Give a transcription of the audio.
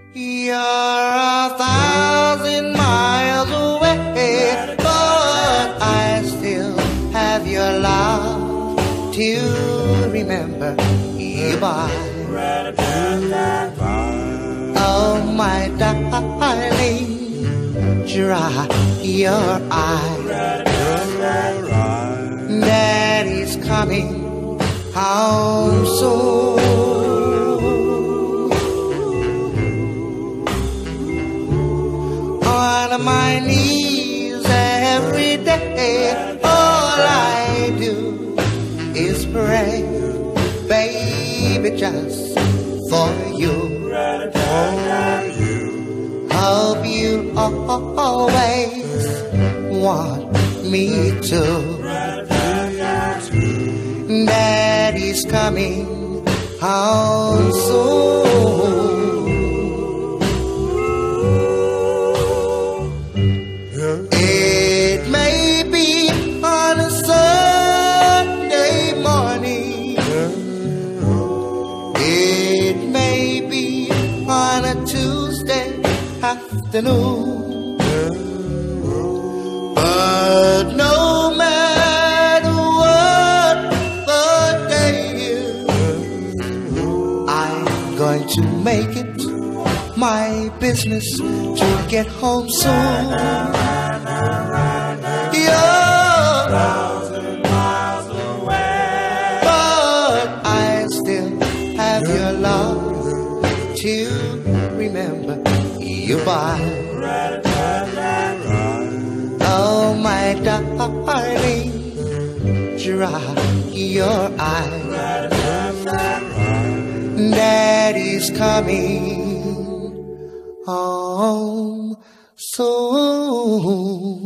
You're 1,000 miles away, but I still have your love to remember you by. Oh, my darling, dry your eyes. Daddy's coming home soon. On my knees every day, all I do is pray, baby, just for you. Hope you always want me to. Daddy's coming home soon. It may be on a Sunday morning, it may be on a Tuesday afternoon, but no matter what the day is, I'm going to make it my business to get home soon. You're 1,000 miles away, but I still have your love to remember you by. Oh, my darling, dry your eyes. Daddy's coming home soon.